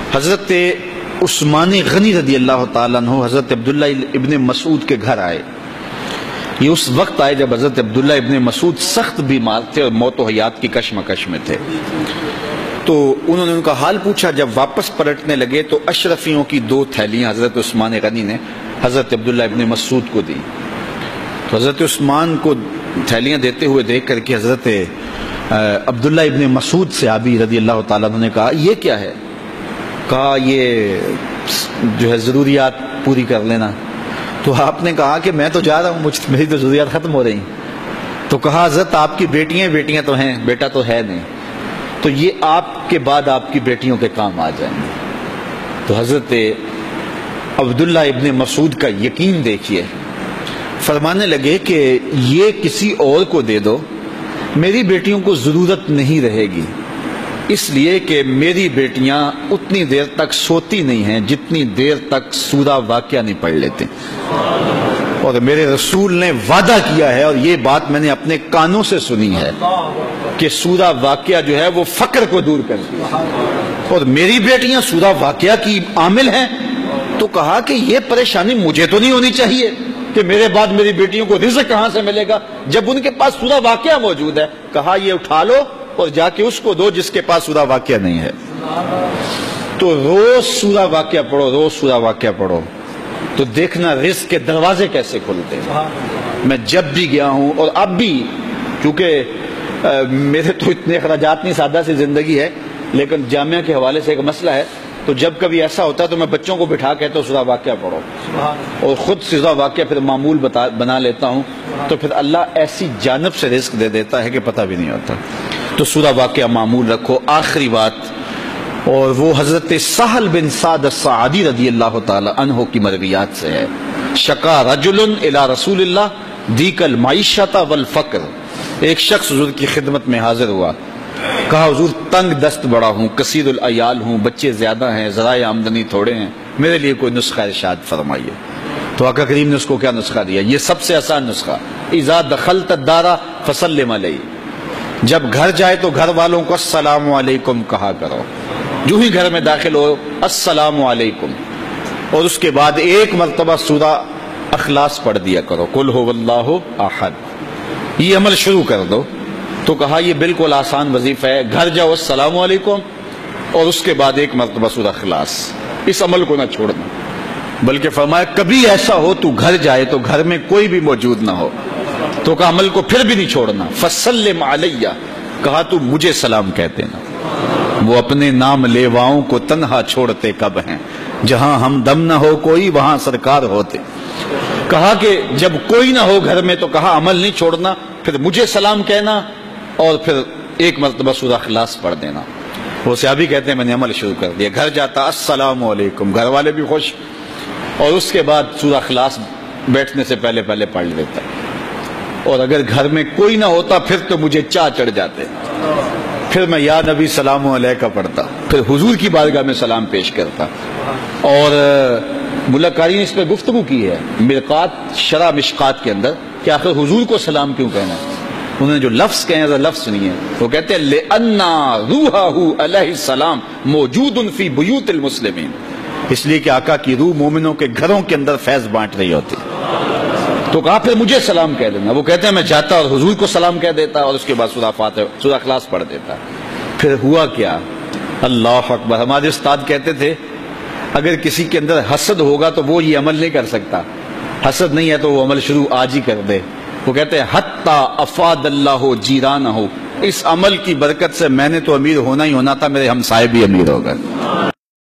حضرت عثمان غنی رضی اللہ تعالیٰ عنہ حضرت عبداللہ ابن مسعود کے گھر آئے. یہ اس وقت آئے جب حضرت عبداللہ ابن مسعود سخت بیمار تھے اور موت و حیات کی کشمکش میں تھے. تو انہوں نے ان کا حال پوچھا. جب واپس پلٹنے لگے تو اشرفیوں کی 2 تھیلیاں حضرت عثمان غنی نے حضرت عبداللہ ابن مسعود کو دی. تو حضرت عثمان کو تھیلیاں دیتے ہوئے دیکھ کر کے حضرت عبداللہ ابن مسعود صحابی رضی اللہ تعالیٰ عنہ نے کہا یہ کیا ہے؟ کہا یہ جو ہے ضروریات پوری کر لینا. تو آپ نے کہا کہ میں تو جا رہا ہوں, میری تو ضروریات ختم ہو رہی ہیں. تو کہا حضرت آپ کی بیٹیاں تو ہیں, بیٹا تو ہے نہیں, تو یہ آپ کے بعد آپ کی بیٹیوں کے کام آ جائیں گے. تو حضرت عبداللہ ابن مسعود کا یقین دیکھیے, فرمانے لگے کہ یہ کسی اور کو دے دو, میری بیٹیوں کو ضرورت نہیں رہے گی, اس لیے کہ میری بیٹیاں اتنی دیر تک سوتی نہیں ہیں جتنی دیر تک سورہ واقعہ نہیں پڑھ لیتے. اور میرے رسول نے وعدہ کیا ہے, اور یہ بات میں نے اپنے کانوں سے سنی ہے, کہ سورہ واقعہ جو ہے وہ فقر کو دور کرتی ہے, اور میری بیٹیاں سورہ واقعہ کی عامل ہیں. تو کہا کہ یہ پریشانی مجھے تو نہیں ہونی چاہیے کہ میرے بعد میری بیٹیوں کو رزق کہاں سے ملے گا جب ان کے پاس سورہ واقعہ موجود ہے. کہا یہ اٹھا لو اور جا کے اس کو دو جس کے پاس سورہ واقعہ نہیں ہے. تو روز سورہ واقعہ پڑھو, روز سورہ واقعہ پڑھو, تو دیکھنا رزق کے دروازے کیسے کھلتے ہیں. میں جب بھی گیا ہوں اور اب بھی, کیونکہ میرے تو اتنے اخراجات نہیں, سادہ سی زندگی ہے, لیکن جامعہ کے حوالے سے ایک مسئلہ ہے, تو جب کبھی ایسا ہوتا ہے تو میں بچوں کو بٹھا کہتا ہوں سورہ واقعہ پڑھو, اور خود سورہ واقعہ پھر معمول بنا لیتا ہوں, تو پھر اللہ ایسی جانب سے رزق دے دیتا ہے کہ پتہ بھی نہیں ہوتا. تو سورہ واقعہ معمول رکھو. آخری بات, اور وہ حضرت سہل بن سعد الساعدی رضی اللہ تعالی عنہ کی مرویات سے ہے. شکا رجل الی رسول اللہ دیک المعیشۃ والفقر. ایک شخص حضور کی خدمت میں حاضر ہوا, کہا حضور تنگ دست بڑا ہوں, کثیر العیال ہوں, بچے زیادہ ہیں, ذرائع آمدنی تھوڑے ہیں, میرے لیے کوئی نسخہ ارشاد فرمائیے. تو آقا کریم نے اس کو کیا نسخہ دیا؟ یہ سب سے آسان نسخہ, اذا دخلت الدار فسلم علیہ. جب گھر جائے تو گھر والوں کو السلام علیکم کہا کرو, جو ہی گھر میں داخل ہو السلام علیکم, اور اس کے بعد ایک مرتبہ سورہ اخلاص پڑھ دیا کرو, قل هو اللہ احد. یہ عمل شروع کر دو. تو کہا یہ بالکل آسان وظیفہ ہے, گھر جاؤ السلام علیکم اور اس کے بعد ایک مرتبہ سورہ اخلاص. اس عمل کو نہ چھوڑنا, بلکہ فرمایا کبھی ایسا ہو تو گھر جائے تو گھر میں کوئی بھی موجود نہ ہو, تو کہا عمل کو پھر بھی نہیں چھوڑنا. فسلم علیہ, کہا تو مجھے سلام کہتے نا. وہ اپنے نام لیواؤں کو تنہا چھوڑتے کب ہیں, جہاں ہم دم نہ ہو کوئی وہاں سرکار ہوتے. کہا کہ جب کوئی نہ ہو گھر میں تو کہا عمل نہیں چھوڑنا, پھر مجھے سلام کہنا اور پھر ایک مرتبہ سورہ اخلاص پڑھ دینا. وہ صحابی کہتے ہیں میں نے عمل شروع کر دیا, گھر جاتا السلام علیکم, گھر والے بھی خوش, اور اس کے بعد سورہ اخلاص بیٹھنے سے پہلے پڑھ لیتا. اور اگر گھر میں کوئی نہ ہوتا پھر تو مجھے چاہ چڑھ جاتے, پھر میں یا نبی سلام علیکہ پڑھتا, پھر حضور کی بارگاہ میں سلام پیش کرتا. اور ملکاری نے اس پہ گفتگو کی ہے مرقات شرح مشقات کے اندر کہ آخر حضور کو سلام کیوں کہنا ہے. انہوں نے جو لفظ کہے ہیں لفظ سنیے, وہ کہتے ہیں لِأَنَّا رُوحَهُ علیہ السلام موجود فی بیوت المسلمین, اس لیے کہ آقا کی روح مومنوں کے گھروں کے اندر فیض بانٹ رہی ہوتی. تو کہا پھر مجھے سلام کہہ دینا. وہ کہتے ہیں میں جاتا اور حضور کو سلام کہہ دیتا اور اس کے بعد سورہ اخلاص پڑھ دیتا. پھر ہوا کیا, اللہ اکبر. ہمارے استاد کہتے تھے اگر کسی کے اندر حسد ہوگا تو وہ یہ عمل نہیں کر سکتا, حسد نہیں ہے تو وہ عمل شروع آج ہی کر دے. وہ کہتے ہیں حتی افاد اللہ جیرانہ, اس عمل کی برکت سے میں نے تو امیر ہونا ہی ہونا تھا, میرے ہمسائے بھی امیر ہو گئے.